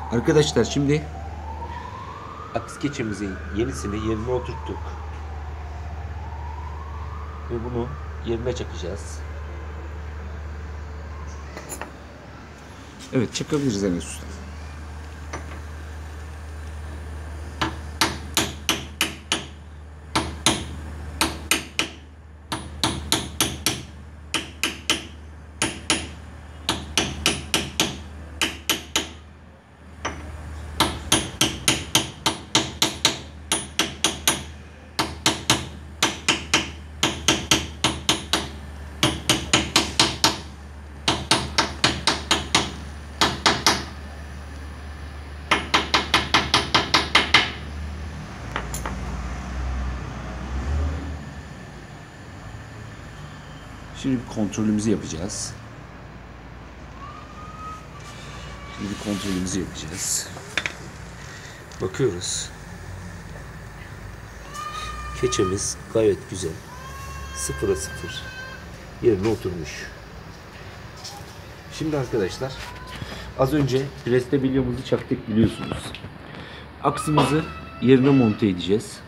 Arkadaşlar şimdi aks keçemizin yenisini yerine oturttuk. Ve bunu yerine çakacağız. Evet, çakabiliriz Enes Usta. Şimdi bir kontrolümüzü yapacağız. Bakıyoruz. Keçemiz gayet güzel. 0'a 0 yerine oturmuş. Şimdi arkadaşlar az önce preste bilyamızı çaktık biliyorsunuz. Aksımızı yerine monte edeceğiz.